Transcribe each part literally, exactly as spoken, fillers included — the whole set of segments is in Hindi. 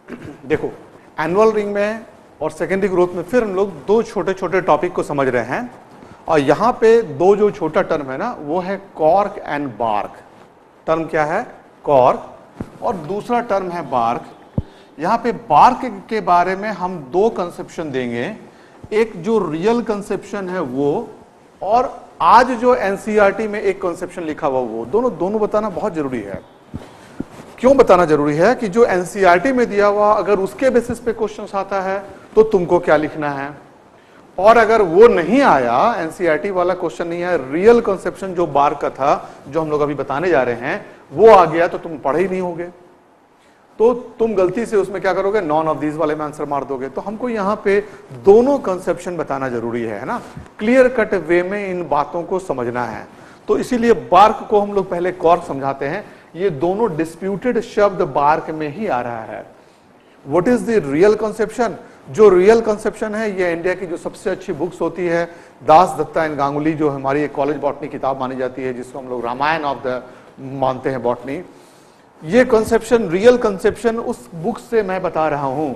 देखो, एनुअल रिंग में और सेकेंडरी ग्रोथ में फिर हम लोग दो छोटे छोटे टॉपिक को समझ रहे हैं, और यहां पे दो जो छोटा टर्म है ना, वो है कॉर्क एंड बार्क। टर्म क्या है? कॉर्क, और दूसरा टर्म है बार्क। यहां पे बार्क के बारे में हम दो कंसेप्शन देंगे, एक जो रियल कंसेप्शन है वो, और आज जो एनसीईआरटी में एक कंसेप्शन लिखा हुआ वो, दोनों दोनों बताना बहुत जरूरी है। क्यों बताना जरूरी है? कि जो एनसीईआरटी में दिया हुआ अगर उसके बेसिस पे क्वेश्चन आता है तो तुमको क्या लिखना है, और अगर वो नहीं आया, एनसीईआरटी वाला क्वेश्चन नहीं है, रियल कंसेप्शन जो बार्क का था जो हम लोग अभी बताने जा रहे हैं वो आ गया, तो तुम पढ़े ही नहीं होगे, तो तुम गलती से उसमें क्या करोगे? नॉन ऑफ दीज वाले में आंसर मार दोगे। तो हमको यहाँ पे दोनों कंसेप्शन बताना जरूरी है, है ना, क्लियर कट वे में इन बातों को समझना है। तो इसीलिए बार्क को हम लोग पहले कॉर्क समझाते हैं। ये दोनों डिस्प्यूटेड शब्द बार्क में ही आ रहा है। What is the real conception? जो रियल कंसेप्शन है, ये इंडिया की जो सबसे अच्छी बुक्स होती है, दास दत्ता एंड गांगुली, जो हमारी एक कॉलेज बॉटनी किताब मानी जाती है, जिसको हम लोग रामायण ऑफ द मानते हैं बॉटनी, ये कंसेप्शन, रियल कंसेप्शन उस बुक से मैं बता रहा हूं।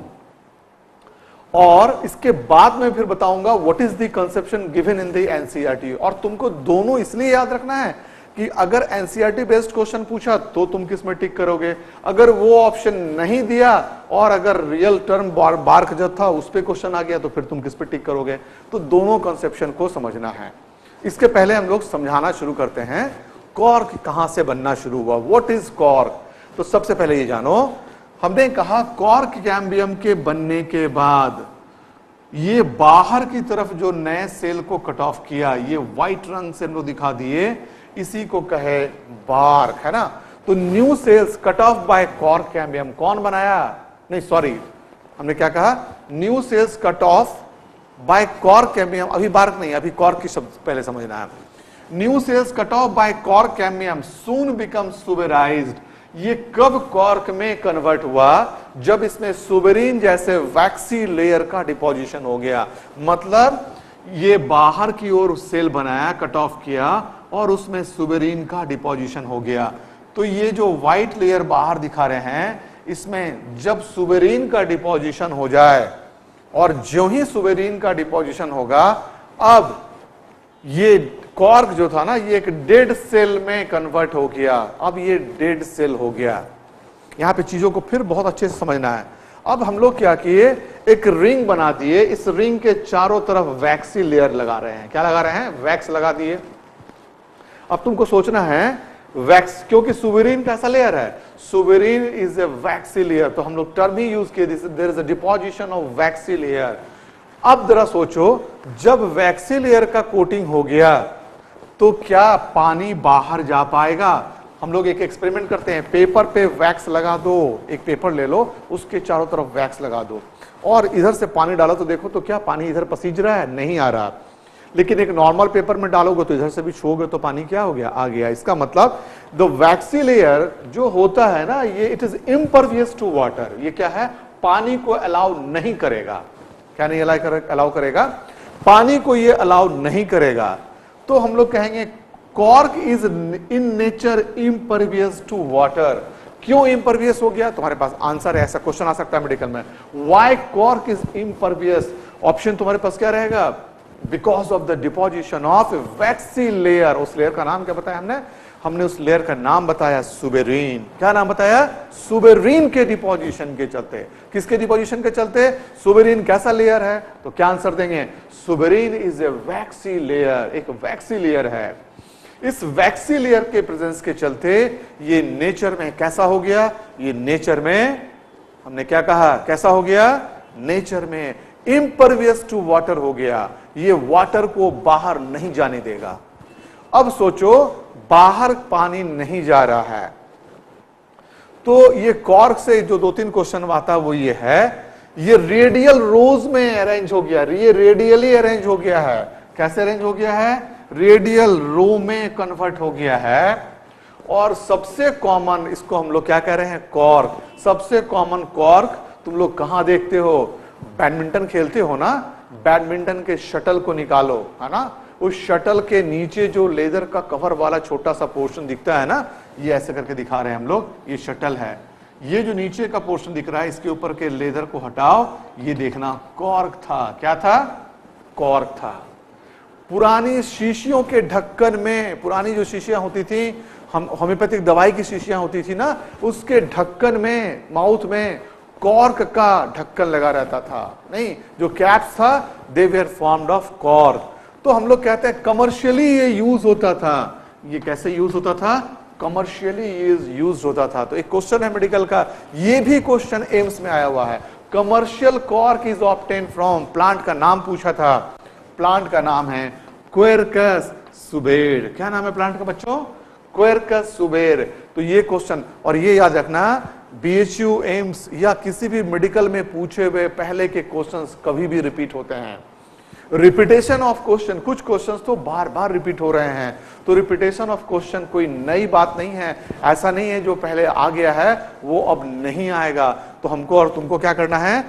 और इसके बाद में फिर बताऊंगा what is the conception given in the NCERT. और तुमको दोनों इसलिए याद रखना है कि अगर एनसीईआरटी बेस्ड क्वेश्चन पूछा तो तुम किस में टिक करोगे, अगर वो ऑप्शन नहीं दिया और अगर रियल टर्म बार, बार्क जो था उस पे क्वेश्चन आ गया तो फिर तुम किस पे टिक करोगे। तो दोनों कंसेप्शन को समझना है। इसके पहले हम लोग समझाना शुरू करते हैं कॉर्क कहां से बनना शुरू हुआ, व्हाट इज कॉर्क। तो सबसे पहले ये जानो, हमने कहा कॉर्क कैम्बियम के बनने के बाद ये बाहर की तरफ जो नए सेल को कट ऑफ किया, ये व्हाइट रंग से हम लोग दिखा दिए, इसी को कहे बार्क, है ना। तो new cells cut off by cork cambium कौन बनाया? नहीं सॉरी, हमने क्या कहा? New cells cut off by cork cambium. अभी बार्क नहीं, अभी कॉर्क की शब्द पहले समझना है। New cells cut off by cork cambium soon become suberised. ये कब कॉर्क में कन्वर्ट हुआ? जब इसमें सुबेरिन जैसे वैक्सी लेयर का डिपोजिशन हो गया। मतलब ये बाहर की ओर सेल बनाया, कट ऑफ किया, और उसमें सुबेरिन का डिपोजिशन हो गया। तो ये जो व्हाइट लेयर बाहर दिखा रहे हैं, इसमें जब सुबेरिन का डिपोजिशन हो जाए, और जो ही सुबेरिन का डिपोजिशन होगा, अब ये कॉर्क जो था ना, ये एक डेड सेल में कन्वर्ट हो गया। अब ये डेड सेल हो गया। यहां पे चीजों को फिर बहुत अच्छे से समझना है। अब हम लोग क्या किए? एक रिंग बना दिए, इस रिंग के चारों तरफ वैक्सी लेयर लगा रहे हैं। क्या लगा रहे हैं? वैक्स लगा दिए। अब तुमको सोचना है वैक्स, क्योंकि सुबेरिन कैसा लेयर है? Suberin is a waxy layer. तो हम लोग टर्म ही यूज किए, there is a deposition of waxy layer. अब जरा सोचो, जब वैक्सी लेयर का कोटिंग हो गया तो क्या पानी बाहर जा पाएगा? हम लोग एक एक्सपेरिमेंट करते हैं, पेपर पे वैक्स लगा दो, एक पेपर ले लो, उसके चारों तरफ वैक्स लगा दो, और इधर से पानी डालो तो देखो तो क्या पानी इधर पसीज रहा है? नहीं आ रहा। लेकिन एक नॉर्मल पेपर में डालोगे तो इधर से भी छूओगे तो पानी क्या हो गया? आ गया। इसका मतलब द वैक्सी लेयर जो होता है ना, ये it is impervious to water. ये क्या है? पानी को अलाउ नहीं करेगा। क्या नहीं अलाउ करेगा? पानी को ये अलाउ नहीं करेगा। तो हम लोग कहेंगे cork is in nature impervious to water. क्यों इम्परवियस हो गया? तुम्हारे पास आंसर है, ऐसा क्वेश्चन आ सकता है मेडिकल में, why cork is impervious. Option तुम्हारे पास क्या रहेगा? Because of the deposition of waxy layer. उस लेयर का नाम क्या बताया हमने? हमने उस लेयर का नाम बताया सुबेरिन। क्या नाम बताया? सुबेरिन के डिपोजिशन के चलते। किसके डिपोजिशन के चलते? सुबेरिन कैसा लेयर है? तो क्या आंसर देंगे? Suberin is a waxy layer, एक वैक्सी लेयर है। इस वैक्सी लेयर के प्रेजेंस के चलते ये नेचर में कैसा हो गया? ये नेचर में, हमने क्या कहा, कैसा हो गया? नेचर में इम्परवियस टू वाटर हो गया। ये वाटर को बाहर नहीं जाने देगा। अब सोचो, बाहर पानी नहीं जा रहा है, तो ये कॉर्क से जो दो तीन क्वेश्चन आता है वो ये है, ये रेडियल रोज में अरेंज हो गया। ये रेडियली अरेंज हो गया है। कैसे अरेंज हो गया है? रेडियल रो में कन्वर्ट हो गया है। और सबसे कॉमन, इसको हम लोग क्या कह रहे हैं? कॉर्क। सबसे कॉमन कॉर्क तुम लोग कहां देखते हो? बैडमिंटन खेलते हो ना, बैडमिंटन के शटल को निकालो, है ना, उस शटल के नीचे जो लेदर का कवर वाला छोटा सा पोर्शन दिखता है ना, ये ऐसे करके दिखा रहे हैं हम लोग, ये शटल है। ये जो नीचे का पोर्शन दिख रहा है इसके ऊपर के लेदर को हटाओ, ये देखना कॉर्क था। क्या था? कॉर्क था। पुरानी शीशियों के ढक्कन में, पुरानी जो शीशियां होती थी, हम होम्योपैथिक दवाई की शीशियां होती थी ना, उसके ढक्कन में, माउथ में कॉर्क का ढक्कन लगा रहता था। नहीं, जो कैप्स था they were formed of cork. तो हम लोग कहते हैं कमर्शियली ये यूज होता था। ये कैसे यूज होता था? कमर्शियली यूज होता था। तो एक क्वेश्चन है मेडिकल का, ये भी क्वेश्चन एम्स में आया हुआ है। Commercial cork is obtain from, plant का नाम पूछा था। प्लांट का नाम है क्वेरकस सुबेर। क्या नाम है प्लांट का बच्चों? क्वेरकस सुबेर। तो ये क्वेश्चन, और ये याद रखना, बीएचयू, एम्स या किसी भी मेडिकल में पूछे हुए पहले के क्वेश्चंस कभी भी रिपीट होते हैं। रिपीटेशन ऑफ क्वेश्चन, कुछ क्वेश्चंस तो बार बार रिपीट हो रहे हैं, तो रिपीटेशन ऑफ क्वेश्चन कोई नई बात नहीं है। ऐसा नहीं है जो पहले आ गया है वो अब नहीं आएगा। तो हमको और तुमको क्या करना है?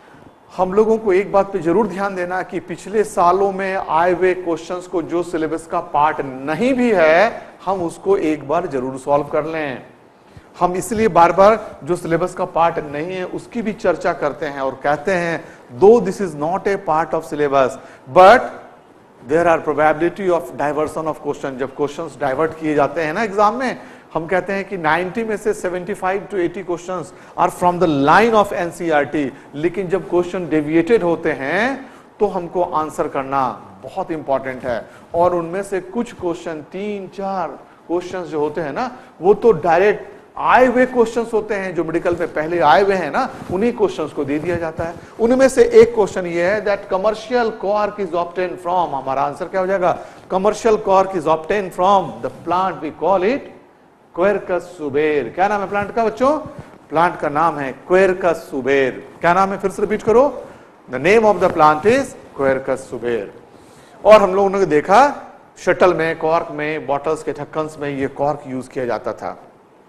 हम लोगों को एक बात पे जरूर ध्यान देना कि पिछले सालों में आए हुए क्वेश्चंस को जो सिलेबस का पार्ट नहीं भी है, हम उसको एक बार जरूर सॉल्व कर लें। हम इसलिए बार बार जो सिलेबस का पार्ट नहीं है उसकी भी चर्चा करते हैं और कहते हैं though this is not a part of syllabus but there are probability of diversion of question. जब क्वेश्चंस डाइवर्ट किए जाते हैं ना एग्जाम में, हम कहते हैं कि नब्बे में से पचहत्तर टू अस्सी questions are from the line of NCERT, लेकिन जब क्वेश्चन डेविएटेड होते हैं तो हमको आंसर करना बहुत इंपॉर्टेंट है। और उनमें से कुछ क्वेश्चन, तीन चार क्वेश्चंस जो होते हैं ना, वो तो डायरेक्ट आए हुए क्वेश्चंस होते हैं, जो मेडिकल में पहले आए हुए हैं ना, उन्हीं क्वेश्चंस को दे दिया जाता है। उनमें से एक क्वेश्चन ये है that commercial cork is obtain from, हमारा आंसर क्या हो जाएगा? Commercial cork is obtain from the plant we call it Quercus suber. क्या नाम है प्लांट का बच्चों? प्लांट का नाम है क्वेरकस सुबेर। क्या नाम है? फिर से रिपीट करो, the name of the plant is Quercus suber. और हम लोगों ने देखा शटल में, कॉर्क में, बॉटल्स के ढक्कन में ये कॉर्क यूज किया जाता था।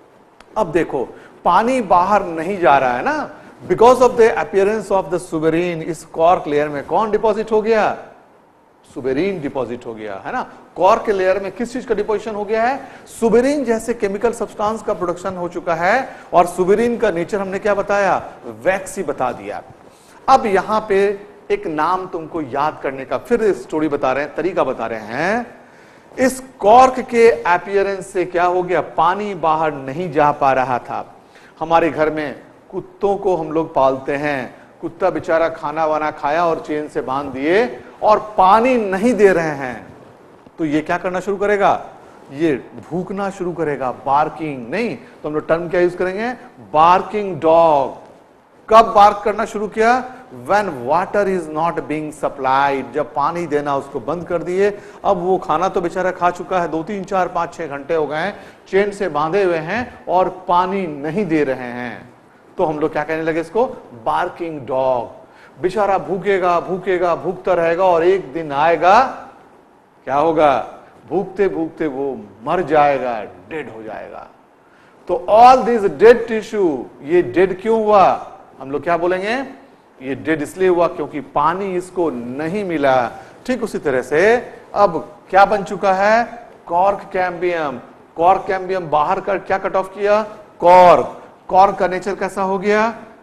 अब देखो पानी बाहर नहीं जा रहा है ना, because of the appearance of the suberin, इस कॉर्क लेयर में कौन डिपॉजिट हो गया? सुबेरीन डिपॉजिट हो गया है ना। कॉर्क के लेयर में किस चीज का डिपोजिशन हो गया है? सुबेरीन जैसे केमिकल सब्सटेंस का प्रोडक्शन हो चुका है। और सुबेरीन का नेचर हमने क्या बताया? वैक्सी बता दिया। अब यहां पे एक नाम तुमको याद करने का फिर स्टोरी बता रहे हैं, तरीका बता रहे हैं। इस कॉर्क के अपीयरेंस से क्या हो गया? पानी बाहर नहीं जा पा रहा था। हमारे घर में कुत्तों को हम लोग पालते हैं, कुत्ता बेचारा खाना वाना खाया और चेन से बांध दिए और पानी नहीं दे रहे हैं, तो ये क्या करना शुरू करेगा? ये भूखना शुरू करेगा, बार्किंग। नहीं तो हम लोग टर्म क्या यूज करेंगे? Barking dog. कब बार्क करना शुरू किया? When water is not being supplied, जब पानी देना उसको बंद कर दिए। अब वो खाना तो बेचारा खा चुका है, दो तीन चार पांच छह घंटे हो गए हैं, चेन से बांधे हुए हैं और पानी नहीं दे रहे हैं, तो हम लोग क्या कहने लगे इसको? Barking dog. बेचारा भूखेगा भूखेगा भूखता रहेगा और एक दिन आएगा, क्या होगा? भूखते भूखते वो मर जाएगा, डेड हो जाएगा। तो ऑल दिस डेड टिश्यू, ये डेड क्यों हुआ? हम लोग क्या बोलेंगे? ये डेड इसलिए हुआ क्योंकि पानी इसको नहीं मिला। ठीक उसी तरह से अब क्या बन चुका है? Cork cambium. कॉर्क कैम्बियम बाहर कर क्या कट ऑफ किया? कॉर्क। कॉर्क का नेचर कैसा हो गया?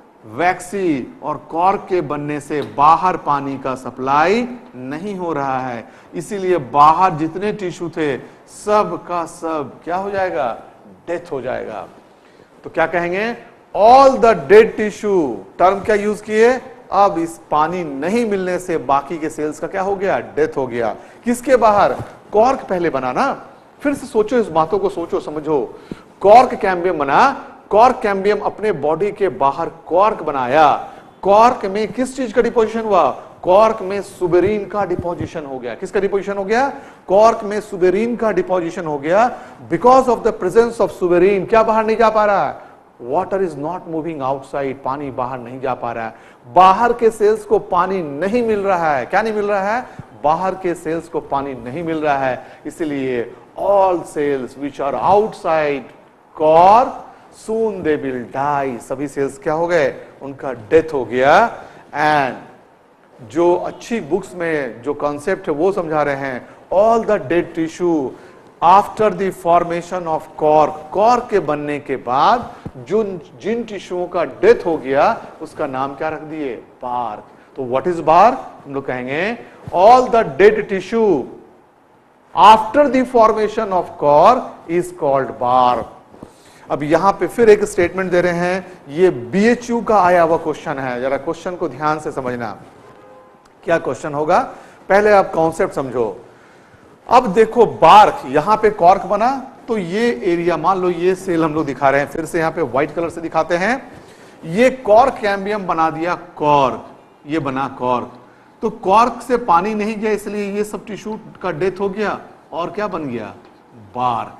वैक्सी। और कॉर्क के बनने से बाहर पानी का सप्लाई नहीं हो रहा है, इसीलिए बाहर जितने टिश्यू थे सब का सब क्या हो जाएगा? डेथ हो जाएगा। तो क्या कहेंगे? All the dead tissue. Term क्या यूज किए? अब इस पानी नहीं मिलने से बाकी के सेल्स का क्या हो गया? डेथ हो गया। किसके बाहर? कॉर्क पहले बना ना। फिर से सोचो, इस बातों को सोचो समझो। कॉर्क कैम्बियम बना, कॉर्क कैम्बियम अपने बॉडी के बाहर कॉर्क बनाया। कॉर्क में किस चीज का डिपोजिशन हुआ? कॉर्क में सुबेरीन का डिपोजिशन हो गया। किसका डिपोजिशन हो गया? कॉर्क में सुबेरीन का डिपोजिशन हो गया। Because of the presence of suberin क्या बाहर नहीं जा पा रहा है? Water is not moving outside, पानी बाहर नहीं जा पा रहा है। बाहर के सेल्स को पानी नहीं मिल रहा है। क्या नहीं मिल रहा है? बाहर के सेल्स को पानी नहीं मिल रहा है, इसलिए all cells which are outside cork soon they will die. सभी सेल्स क्या हो गए? उनका डेथ हो गया। एंड जो अच्छी बुक्स में जो कॉन्सेप्ट है वो समझा रहे हैं, all the dead tissue after the formation of cork, cork के बनने के बाद जो जिन टिश्यूओं का डेथ हो गया उसका नाम क्या रख दिए? बार्क। तो व्हाट इज बार्क? हम लोग कहेंगे all the dead tissue after the formation of cork is called bark. अब यहां पे फिर एक स्टेटमेंट दे रहे हैं, ये बीएचयू का आया हुआ क्वेश्चन है, जरा क्वेश्चन को ध्यान से समझना। क्या क्वेश्चन होगा? पहले आप कॉन्सेप्ट समझो। अब देखो बार्क, यहां पे कॉर्क बना तो ये एरिया, मान लो ये सेल हम लोग दिखा रहे हैं, फिर से यहां पे व्हाइट कलर से दिखाते हैं, ये कॉर्क कैम्बियम बना दिया कॉर्क, ये बना कॉर्क। तो कॉर्क से पानी नहीं गया इसलिए ये सब टिश्यू का डेथ हो गया और क्या बन गया? बार्क।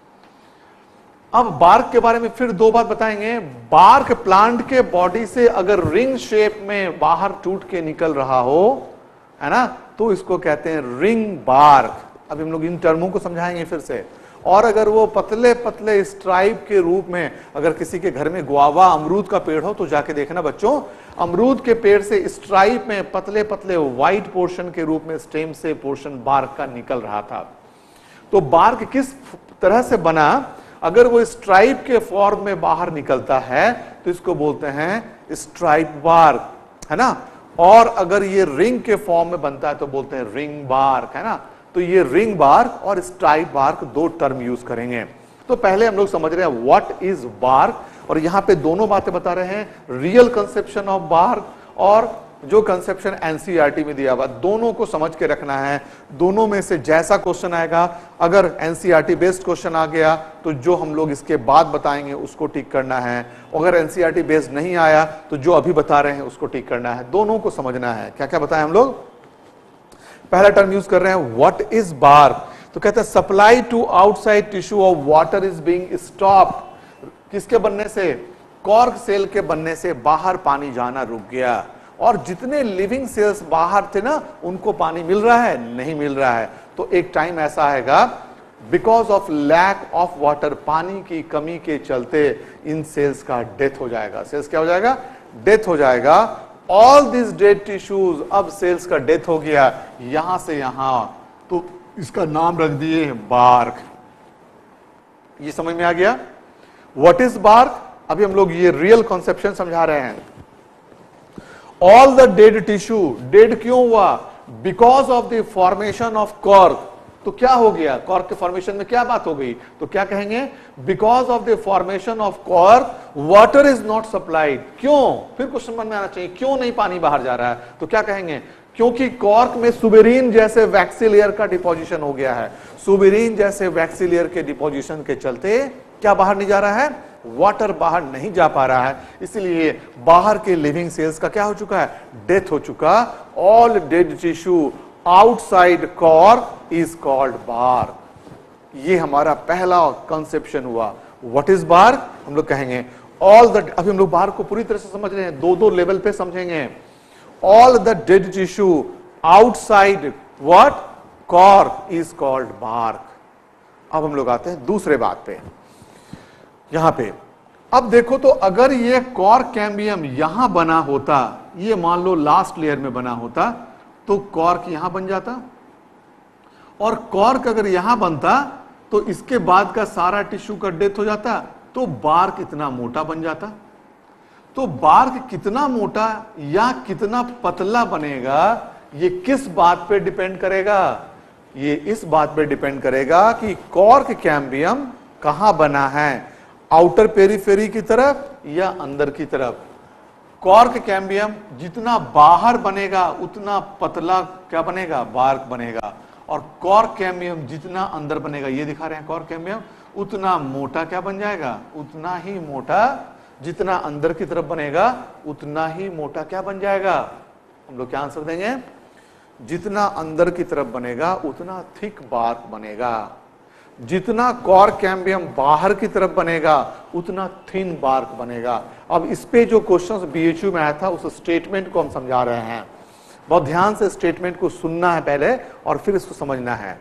अब बार्क के बारे में फिर दो बात बताएंगे। बार्क प्लांट के बॉडी से अगर रिंग शेप में बाहर टूट के निकल रहा हो, है ना, तो इसको कहते हैं रिंग बार्क। अब हम लोग इन टर्मों को समझाएंगे फिर से। और अगर वो पतले पतले स्ट्राइप के रूप में, अगर किसी के घर में गुआवा अमरूद का पेड़ हो तो जाके देखना बच्चों, अमरूद के पेड़ से स्ट्राइप में पतले पतले व्हाइट पोर्शन के रूप में स्टेम से पोर्शन बार्क का निकल रहा था। तो बार्क किस तरह से बना? अगर वो स्ट्राइप के फॉर्म में बाहर निकलता है तो इसको बोलते हैं स्ट्राइप बार्क, है ना। और अगर ये रिंग के फॉर्म में बनता है तो बोलते हैं रिंग बार्क, है ना। तो ये रिंग बार्क और स्ट्राइप बार्क दो टर्म यूज करेंगे। तो पहले हम लोग समझ रहे हैं व्हाट इज बार्क, और यहां पे दोनों बातें बता रहे हैं, रियल कंसेप्शन ऑफ बार्क और जो कंसेप्शन एनसीईआरटी में दिया हुआ, दोनों को समझ के रखना है। दोनों में से जैसा क्वेश्चन आएगा, अगर एनसीईआरटी बेस्ड क्वेश्चन आ गया तो जो हम लोग इसके बाद बताएंगे उसको टिक करना है, अगर एनसीईआरटी बेस्ड नहीं आया तो जो अभी बता रहे हैं उसको टिक करना है। दोनों को समझना है। क्या क्या बताएं हम लोग? पहला टर्म यूज कर रहे हैं व्हाट इज बार्क। तो कहते हैं supply to outside tissue of water is being stopped. किसके बनने से? कॉर्क सेल के बनने से बाहर पानी जाना रुक गया, और जितने लिविंग सेल्स बाहर थे ना उनको पानी मिल रहा है? नहीं मिल रहा है। तो एक टाइम ऐसा आएगा because of lack of water, पानी की कमी के चलते इन सेल्स का डेथ हो जाएगा। सेल्स क्या हो जाएगा? डेथ हो जाएगा। ऑल दिस डेड टिश्यूज, अब सेल्स का डेथ हो गया यहां से यहां, तो इसका नाम रख दिए बार्क। ये समझ में आ गया व्हाट इज बार्क? अभी हम लोग ये रियल कॉन्सेप्शन समझा रहे हैं। All the dead tissue, dead क्यों हुआ? Because of the formation of cork. तो क्या हो गया? कॉर्क के फॉर्मेशन में क्या बात हो गई? तो क्या कहेंगे? Because of the formation of cork water is not supplied. क्यों? फिर क्वेश्चन मन में आना चाहिए, क्यों नहीं पानी बाहर जा रहा है? तो क्या कहेंगे? क्योंकि कॉर्क में सुबेरीन जैसे वैक्सी लेयर का डिपोजिशन हो गया है। सुबेरीन जैसे वैक्सी लेयर के डिपोजिशन के चलते क्या बाहर नहीं जा रहा है? वाटर बाहर नहीं जा पा रहा है, इसलिए बाहर के लिविंग सेल्स का क्या हो चुका है? डेथ हो चुका। All dead tissue outside cork is called bark. ये हमारा पहला कंसेप्शन हुआ। What is bark? हम लोग कहेंगे ऑल द, अभी हम लोग बार्क को पूरी तरह से समझ रहे हैं, दो दो लेवल पे समझेंगे। All the dead tissue outside what? Cork is called bark. अब हम लोग आते हैं दूसरे बात पे, यहां पे। अब देखो तो अगर ये कॉर्क कैम्बियम यहां बना होता, ये मान लो लास्ट लेयर में बना होता, तो कॉर्क यहां बन जाता, और कॉर्क अगर यहां बनता तो इसके बाद का सारा टिश्यू का डेथ हो जाता, तो बार्क इतना मोटा बन जाता। तो बार्क कितना मोटा या कितना पतला बनेगा, ये किस बात पे डिपेंड करेगा? ये इस बात पे डिपेंड करेगा कि कॉर्क कैम्बियम कहां बना है, आउटर पेरीफेरी की तरफ या अंदर की तरफ। कॉर्क कैम्बियम जितना बाहर बनेगा उतना पतला क्या बनेगा? बार्क बनेगा। और कॉर्क कैम्बियम जितना अंदर बनेगा, ये दिखा रहे हैं कॉर्क कैम्बियम, उतना मोटा क्या बन जाएगा? उतना ही मोटा, जितना अंदर की तरफ बनेगा उतना ही मोटा क्या बन जाएगा? हम लोग क्या आंसर देंगे? जितना अंदर की तरफ बनेगा उतना थिक बार्क बनेगा, जितना कॉर्क कैम्बियम बाहर की तरफ बनेगा उतना थिन बार्क बनेगा। अब इस पे जो क्वेश्चंस बीएचयू में आया था उस स्टेटमेंट को हम समझा रहे हैं। बहुत ध्यान से स्टेटमेंट को सुनना है पहले और फिर इसको समझना है।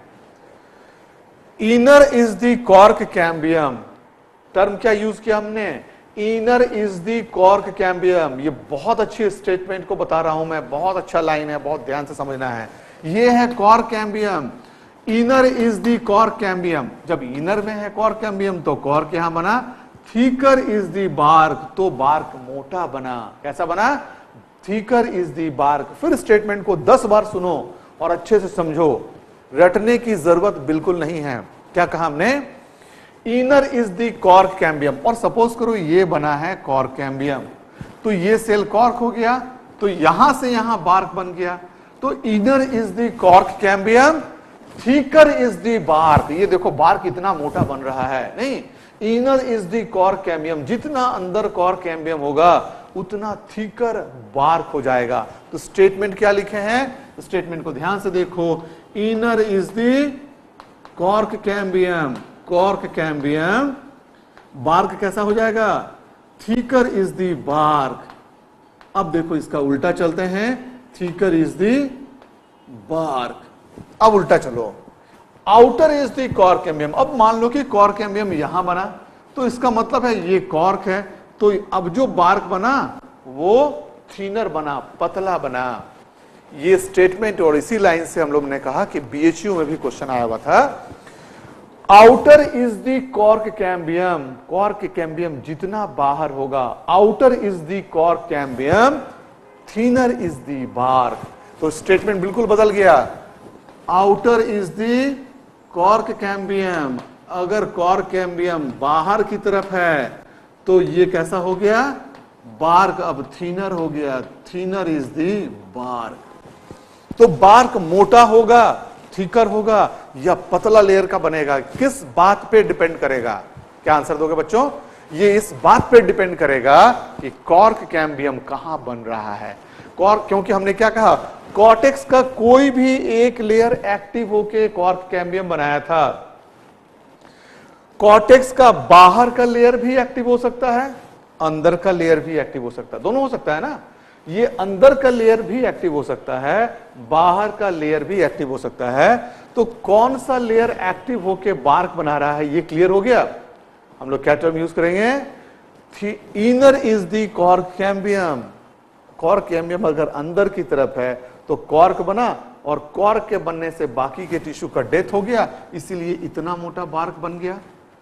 Inner is the cork cambium, term क्या यूज किया हमने? Inner is the cork cambium. ये बहुत अच्छी स्टेटमेंट को बता रहा हूं मैं, बहुत अच्छा लाइन है, बहुत ध्यान से समझना है। ये है cork cambium. Inner is the cork cambium, जब इनर में है कॉर्क कैम्बियम तो कॉर्क यहां बना, थीकर इज द बार्क तो बार्क मोटा बना। कैसा बना? Thicker is the bark. फिर स्टेटमेंट को दस बार सुनो और अच्छे से समझो, रटने की जरूरत बिल्कुल नहीं है। क्या कहा हमने? Inner is the cork cambium, और सपोज करो ये बना है कॉर्क कैम्बियम, तो ये सेल कॉर्क हो गया, तो यहां से यहां बार्क बन गया, तो inner is the cork cambium, thicker is the bark. ये देखो बार्क इतना मोटा बन रहा है, नहीं, inner is the cork cambium, जितना अंदर कॉर्क कैम्बियम होगा उतना थीकर बार्क हो जाएगा। तो स्टेटमेंट क्या लिखे हैं? स्टेटमेंट को ध्यान से देखो, inner is the cork cambium, cork cambium, bark कैसा हो जाएगा? Thicker is the bark. अब देखो इसका उल्टा चलते हैं, थीकर इज द बार्क। अब उल्टा चलो, outer is the cork cambium. अब मान लो कि कॉर्क कैम्बियम यहां बना, तो इसका मतलब है ये कॉर्क है, तो अब जो बार्क बना वो थीनर बना, पतला बना। ये स्टेटमेंट, और इसी लाइन से हम लोग ने कहा कि बीएचयू में भी क्वेश्चन आया हुआ था, outer is the cork cambium, cork cambium जितना बाहर होगा, outer is the cork cambium, thinner is the bark. तो स्टेटमेंट बिल्कुल बदल गया, outer is the cork cambium, अगर कॉर्क कैम्बियम बाहर की तरफ है तो ये कैसा हो गया? बार्क अब थीनर हो गया, थीनर इज द बार्क। तो बार्क मोटा होगा, थीकर होगा, या पतला लेयर का बनेगा, किस बात पे डिपेंड करेगा? क्या आंसर दोगे बच्चों? ये इस बात पे डिपेंड करेगा कि कॉर्क कैम्बियम कहां बन रहा है। कॉर्क, क्योंकि हमने क्या कहा, कॉर्टेक्स का कोई भी एक लेयर एक्टिव होके कॉर्क कैम्बियम बनाया था। कॉर्टेक्स का बाहर का लेयर भी एक्टिव हो सकता है, अंदर का लेयर भी एक्टिव हो सकता है, दोनों हो सकता है ना। ये अंदर का लेयर भी एक्टिव हो सकता है, बाहर का लेयर भी एक्टिव हो सकता है। तो कौन सा लेयर एक्टिव होके बार्क बना रहा है, ये क्लियर हो गया। हम लोग क्या टर्म यूज करेंगे? Inner is the cork cambium, cork cambium अगर अंदर की तरफ है तो कॉर्क बना, और कॉर्क के बनने से बाकी के टिश्यू का डेथ हो गया, इसीलिए इतना मोटा बार्क बन गया।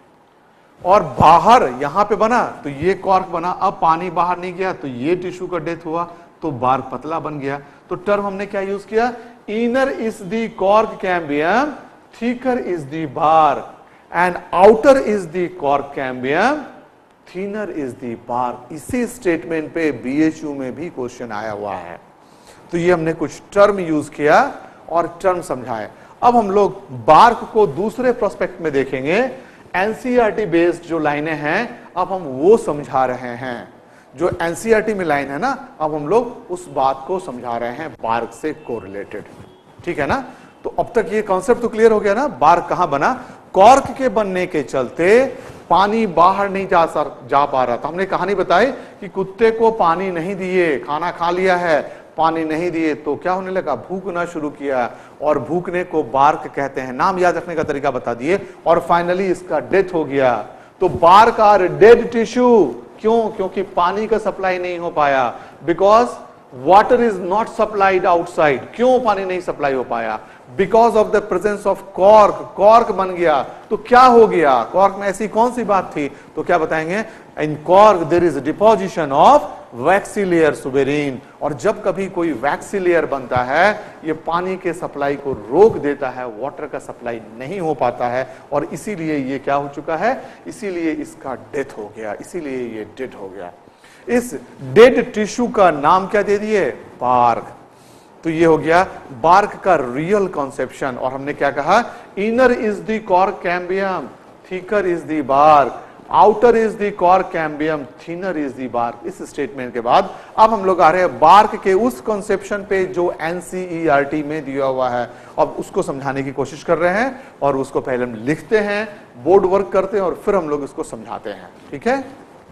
और बाहर यहां पे बना तो ये कॉर्क बना, अब पानी बाहर नहीं गया तो ये टिश्यू का डेथ हुआ, तो बार्क पतला बन गया। तो टर्म हमने क्या यूज किया? Inner is the cork cambium, thicker is the bark, and outer is the cork cambium, thinner is the bark. इसी स्टेटमेंट पे बीएचयू में भी क्वेश्चन आया हुआ है। तो ये हमने कुछ टर्म यूज किया और टर्म समझाए। अब हम लोग बार्क को दूसरे प्रोस्पेक्ट में देखेंगे। एनसीईआरटी बेस्ड जो लाइनें हैं अब हम वो समझा रहे हैं, जो एनसीईआरटी में लाइन है ना, अब हम लोग उस बात को समझा रहे हैं बार्क से कोरिलेटेड। ठीक है ना? तो अब तक ये कॉन्सेप्ट तो क्लियर हो गया ना, बार्क कहां बना? कॉर्क के बनने के चलते पानी बाहर नहीं जा सर जा पा रहा था। हमने कहानी बताई कि कुत्ते को पानी नहीं दिए, खाना खा लिया है, पानी नहीं दिए तो क्या होने लगा? भूखना शुरू किया, और भूखने को बार्क कहते हैं। नाम याद रखने का तरीका बता दिए, और फाइनली इसका डेथ हो गया। तो बार्क आर डेड टिश्यू। क्यों? क्योंकि पानी का सप्लाई नहीं हो पाया, because water is not supplied outside. क्यों पानी नहीं सप्लाई हो पाया? Because of the presence of cork. Cork बन गया तो क्या हो गया? कॉर्क में ऐसी कौन सी बात थी? तो क्या बताएंगे? In cork there is deposition of waxy layer suberin. और जब कभी कोई वैक्सी लेयर बनता है, ये पानी के सप्लाई को रोक देता है, वाटर का सप्लाई नहीं हो पाता है, और इसीलिए ये क्या हो चुका है? इसीलिए इसका डेथ हो गया, इसीलिए ये डेड हो गया। इस डेड टिश्यू का नाम क्या दे दिए? बार्क। तो ये हो गया बार्क का रियल कॉन्सेप्शन। और हमने क्या कहा? Inner is the cork cambium, thicker is the bark, outer is the cork cambium, thinner is the bark. इस स्टेटमेंट के बाद अब हम लोग आ रहे हैं बार्क के उस कॉन्सेप्शन पे जो एनसीईआरटी में दिया हुआ है। अब उसको समझाने की कोशिश कर रहे हैं, और उसको पहले हम लिखते हैं, बोर्ड वर्क करते हैं, और फिर हम लोग इसको समझाते हैं। ठीक है?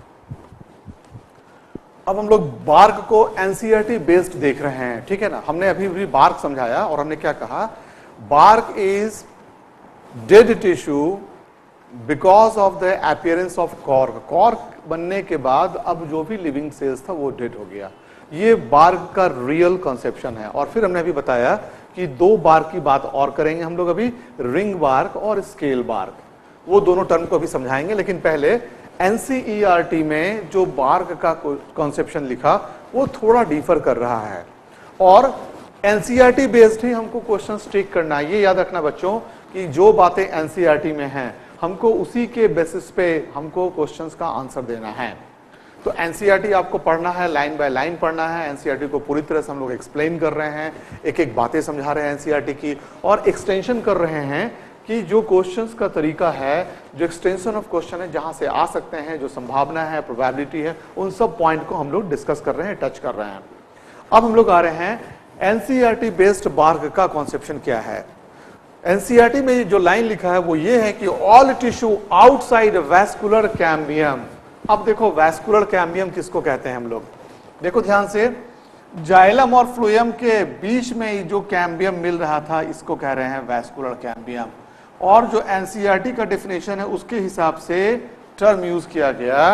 अब हम लोग बार्क को एनसीईआरटी बेस्ड देख रहे हैं। ठीक है ना? हमने अभी भी बार्क समझाया, और हमने क्या कहा? Bark is dead tissue because of the appearance of cork. कॉर्क बनने के बाद अब जो भी लिविंग सेल्स था वो डेड हो गया। ये बार्क का रियल कॉन्सेप्शन है। और फिर हमने अभी बताया कि दो बार्क की बात और करेंगे हम लोग अभी, रिंग बार्क और स्केल बार्क, वो दोनों टर्म को अभी समझाएंगे। लेकिन पहले एनसीईआरटी में जो बार्क का कॉन्सेप्शन लिखा वो थोड़ा डिफर कर रहा है, और एनसीईआरटी बेस्ड ही हमको क्वेश्चन टिक करना है। ये याद रखना बच्चों कि जो बातें एनसीईआरटी में हैं हमको उसी के बेसिस पे हमको क्वेश्चंस का आंसर देना है। तो एनसीईआरटी आपको पढ़ना है, लाइन बाय लाइन पढ़ना है। एनसीईआरटी को पूरी तरह से हम लोग एक्सप्लेन कर रहे हैं, एक एक बातें समझा रहे हैं एनसीईआरटी की, और एक्सटेंशन कर रहे हैं कि जो क्वेश्चंस का तरीका है, जो एक्सटेंशन ऑफ क्वेश्चन है, जहां से आ सकते हैं, जो संभावना है, प्रोबेबिलिटी है, उन सब पॉइंट को हम लोग डिस्कस कर रहे हैं, टच कर रहे हैं। अब हम लोग आ रहे हैं एनसीईआरटी बेस्ड बार्क का कॉन्सेप्शन क्या है। एनसीईआरटी में जो लाइन लिखा है वो ये है कि all tissue outside vascular cambium. अब देखो वैस्कुलर कैम्बियम किसको कहते हैं हम लोग, देखो ध्यान से, जाइलम और फ्लोएम के बीच में जो कैम्बियम मिल रहा था इसको कह रहे हैं वैस्कुलर कैम्बियम। और जो एनसीईआरटी का डेफिनेशन है उसके हिसाब से टर्म यूज किया गया,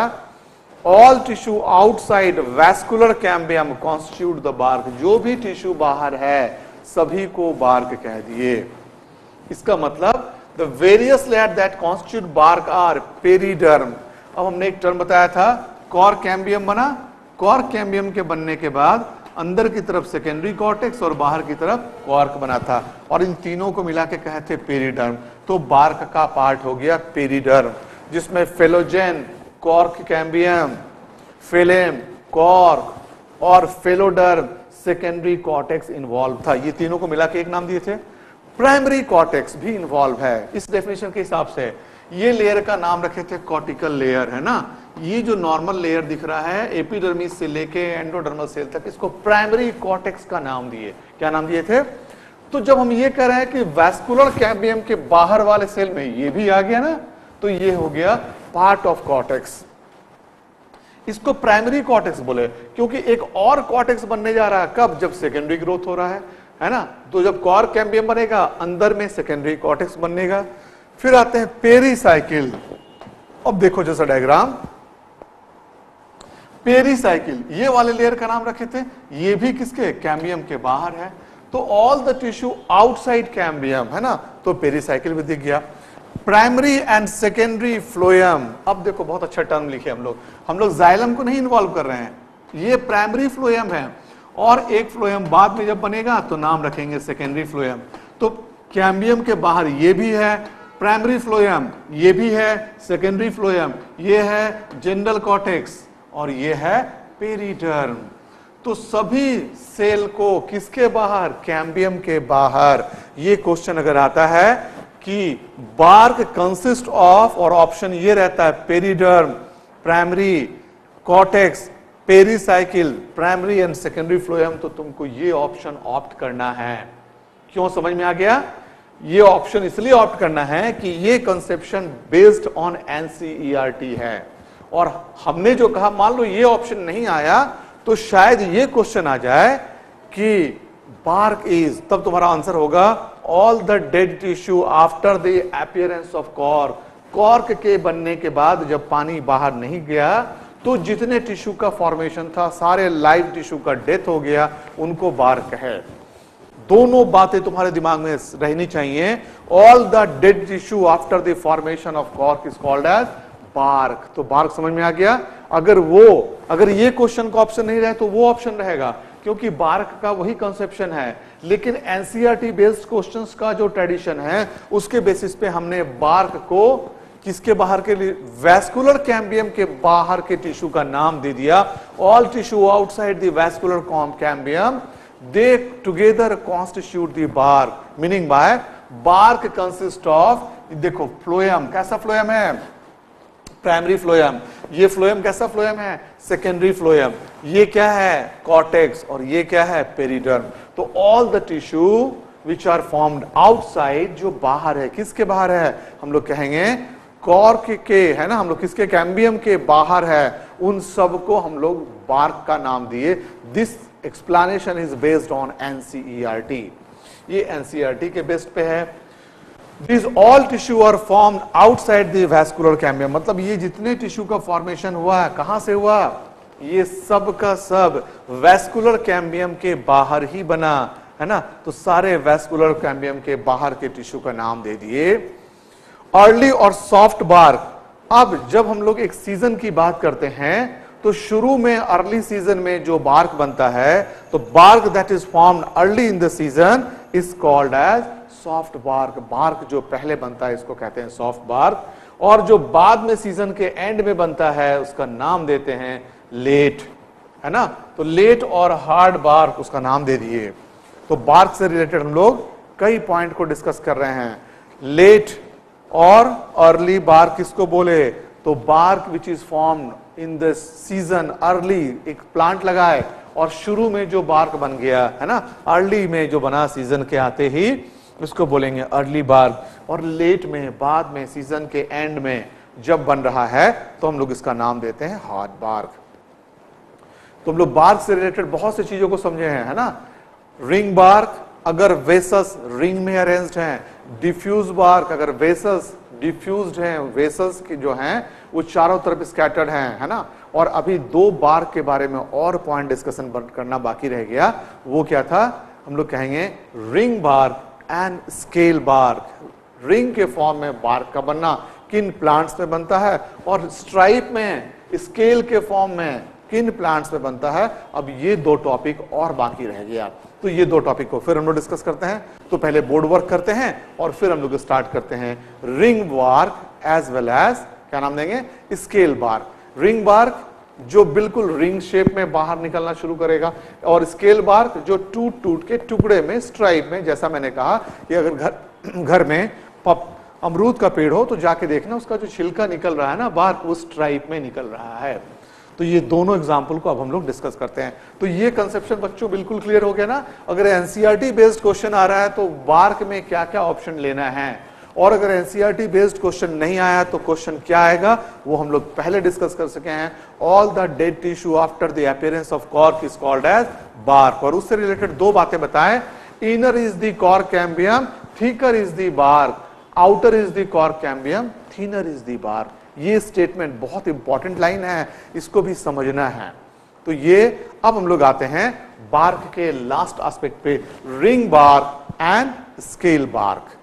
all tissue outside vascular cambium constitute the bark. जो भी टिश्यू बाहर है सभी को बार्क कह दिए। इसका मतलब the various layer that constitute bark are periderm. अब हमने एक टर्म बताया था, कॉर कैम्बियम बना, कॉर कैम्बियम के बनने के बाद अंदर की तरफ सेकेंडरी कॉर्टेक्स और बाहर की तरफ कॉर्क बना था, और इन तीनों को मिला के कहे थे पेरिडर्म। तो बार्क का पार्ट हो गया पेरिडर्म, जिसमें phellogen, cork cambium, phellem, cork और फेलोडर्म, सेकेंडरी कॉर्टेक्स इन्वॉल्व था। ये तीनों को मिला के एक नाम दिए थे। प्राइमरी कॉर्टेक्स भी इन्वॉल्व है इस डेफिनेशन के हिसाब से। ये लेयर का नाम रखे थे कॉर्टिकल लेयर, है ना। ये जो नॉर्मल लेयर दिख रहा है एपिडर्मिस से लेके एंडोडर्मल सेल तक, इसको प्राइमरी कॉर्टेक्स का नाम दिए। क्या नाम दिए थे? तो जब हम ये कह रहे हैं कि वैस्कुलर कैम्बियम के बाहर वाले सेल में ये भी आ गया ना, तो ये हो गया पार्ट ऑफ कॉर्टेक्स। इसको प्राइमरी कॉर्टेक्स बोले क्योंकि एक और कॉर्टेक्स बनने जा रहा है। कब? जब सेकेंडरी ग्रोथ हो रहा है, है ना। तो जब कॉर कैम्बियम बनेगा अंदर में सेकेंडरी कॉर्टेक्स बनेगा। फिर आते हैं पेरीसाइकिल। अब देखो जैसा डायग्राम, पेरीसाइकिल ये वाले लेयर का नाम रखे थे, ये भी किसके? कैम्बियम के बाहर है। तो all the tissue outside cambium, है ना, तो पेरीसाइकिल भी दिख गया। Primary and secondary phloem. अब देखो बहुत अच्छा टर्म लिखे हम लोग हम लोग जाइलम को नहीं इन्वॉल्व कर रहे हैं, ये प्राइमरी फ्लोएम है, और एक फ्लोएम बाद में जब बनेगा तो नाम रखेंगे सेकेंडरी फ्लोएम। तो कैम्बियम के बाहर ये भी है प्राइमरी फ्लोएम, ये भी है सेकेंडरी फ्लोएम, ये है जनरल कॉर्टेक्स और ये है पेरिडर्म। तो सभी सेल को किसके बाहर? कैम्बियम के बाहर। ये क्वेश्चन अगर आता है कि बार्क कंसिस्ट ऑफ, और ऑप्शन ये रहता है periderm, primary cortex, pericycle, primary and secondary phloem, तो तुमको ये ऑप्शन ऑप्ट करना है। क्यों? समझ में आ गया? ये ऑप्शन इसलिए ऑप्ट करना है कि ये कंसेप्शन बेस्ड ऑन एनसीईआरटी है। और हमने जो कहा, मान लो ये ऑप्शन नहीं आया तो शायद ये क्वेश्चन आ जाए कि बार्क इज, तब तुम्हारा आंसर होगा all the dead tissue after the appearance of cork. Cork के बनने के बाद जब पानी बाहर नहीं गया तो जितने टिश्यू का फॉर्मेशन था सारे लाइव टिश्यू का डेथ हो गया, उनको बार्क है। दोनों बातें तुम्हारे दिमाग में रहनी चाहिए। All the dead tissue after the formation of cork is called as bark. तो बार्क समझ में आ गया। अगर वो अगर ये क्वेश्चन का ऑप्शन नहीं रहे तो वो ऑप्शन रहेगा, क्योंकि बार्क का वही कंसेप्शन है। लेकिन एनसीईआरटी बेस्ड क्वेश्चंस का जो ट्रेडिशन है उसके बेसिस पे हमने बार्क को किसके बाहर के लिए? वैस्कुलर कैम्बियम के बाहर के टिश्यू का नाम दे दिया। All tissue outside the vascular cambium they together constitute the bark, meaning by bark consist of, देखो फ्लोएम, कैसा फ्लोएम है? Primary phloem. ये फ्लोएम कैसा फ्लोएम है? Secondary phloem. ये क्या है? कॉर्टेक्स। और ये क्या है? पेरिडर्म। तो all the tissue which are formed outside, जो बाहर है, किसके बाहर है? हम लोग कहेंगे कॉर्क के, है ना, हम लोग किसके? कैम्बियम के बाहर है। उन सब को हम लोग बार्क का नाम दिए। This explanation is based on NCERT. ये एनसीईआरटी के बेस पे है। These all tissue are formed outside the vascular cambium। मतलब ये जितने टिश्यू का फॉर्मेशन हुआ है कहां से हुआ? ये सब का सब वैस्कुलर कैम्बियम के बाहर ही बना, है ना, तो सारे वेस्कुलर कैम्बियम के बाहर के टिश्यू का नाम दे दिए। अर्ली और सॉफ्ट बार्क, अब जब हम लोग एक सीजन की बात करते हैं तो शुरू में अर्ली सीजन में जो बार्क बनता है, तो bark that is formed early in the season is called as soft bark. Bark जो पहले बनता है इसको कहते हैं सॉफ्ट बार्क, और जो बाद में सीजन के एंड में बनता है उसका नाम देते हैं लेट, है ना। तो लेट और हार्ड बार्क उसका नाम दे दिए। तो बार्क से रिलेटेड हम लोग कई पॉइंट को डिस्कस कर रहे हैं। लेट और अर्ली बार्क किसको बोले, तो bark which is formed in the season early, एक प्लांट लगाए और शुरू में जो बार्क बन गया, है ना, अर्ली में जो बना सीजन के आते ही, उसको बोलेंगे अर्ली बार्क। और लेट में, बाद में, सीजन के एंड में जब बन रहा है तो हम लोग इसका नाम देते हैं हार्ड बार्क। तो हम लोग बार्क से रिलेटेड बहुत सी चीजों को समझे हैं, है ना। रिंग बार्क अगर वेसस रिंग में अरेंज्ड हैं, डिफ्यूज बार्क अगर वेसस डिफ्यूज्ड हैं, वेसस की जो हैं वो चारों तरफ स्कैटर्ड हैं, है ना। और अभी दो बार्क के बारे में और पॉइंट डिस्कशन करना बाकी रह गया, वो क्या था, हम लोग कहेंगे ring bark and scale bark. Ring के फॉर्म में बार्क का बनना किन प्लांट्स में बनता है, और स्ट्राइप में, स्केल के फॉर्म में किन प्लांट्स में बनता है। अब ये दो टॉपिक और बाकी रह गया, तो ये दो टॉपिक को फिर हम लोग डिस्कस करते हैं। तो पहले बोर्ड वर्क करते हैं और फिर हम लोग स्टार्ट करते हैं ring bark as well as क्या नाम देंगे, स्केल बार्क। रिंग बार्क जो बिल्कुल रिंग शेप में बाहर निकलना शुरू करेगा, और स्केल बार्क जो टूट टूट के टुकड़े में, स्ट्राइप में, जैसा मैंने कहा कि अगर घर घर में पप अमरूद का पेड़ हो तो जाके देखना उसका जो छिलका निकल रहा है ना बार्क, वो स्ट्राइप में निकल रहा है। तो ये दोनों एग्जाम्पल को अब हम लोग डिस्कस करते हैं। तो ये कंसेप्शन बच्चों बिल्कुल क्लियर हो गया ना। अगर एनसीईआरटी बेस्ड क्वेश्चन आ रहा है तो बार्क में क्या क्या ऑप्शन लेना है, और अगर एनसीईआरटी बेस्ड क्वेश्चन नहीं आया तो क्वेश्चन क्या आएगा वो हम लोग पहले डिस्कस कर सके हैं। All the dead tissue after the appearance of cork is called as bark. और उससे रिलेटेड दो बातें बताएं, inner is the cork cambium, thicker is the bark, outer is the cork cambium, thinner is the bark. ये स्टेटमेंट बहुत इंपॉर्टेंट लाइन है, इसको भी समझना है। तो ये अब हम लोग आते हैं बार्क के लास्ट एस्पेक्ट पे, ring bark and scale bark.